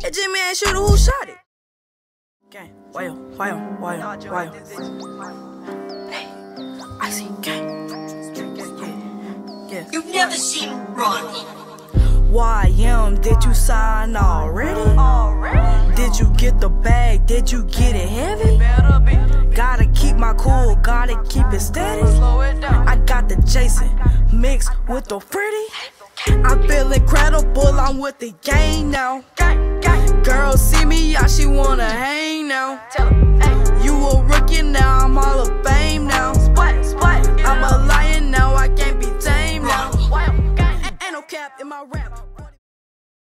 Hey, Jimmy ain't shooter, who shot it? Gang, why you? Hey, I see gang. Yeah. You've never seen Ronnie. YM, did you sign already? Did you get the bag? Did you get it heavy? Gotta keep my cool, gotta keep it steady. I got the Jason mixed with the pretty. I feel incredible, I'm with the gang now. Girl see me out, she wanna hang now. You a rookie now, I'm all of fame now. I'm a lion now, I can't be tamed now. Ain't no cap in my rap.